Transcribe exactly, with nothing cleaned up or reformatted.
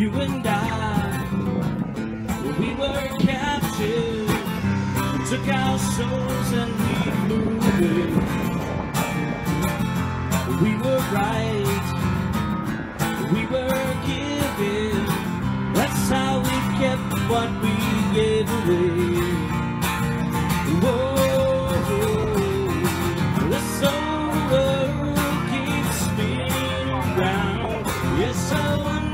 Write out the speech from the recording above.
you and I, we were captured, took our souls and we flew away. We were right, we were giving, that's how we kept what we gave away. Whoa, this old world keeps spinning round, yes, I wonder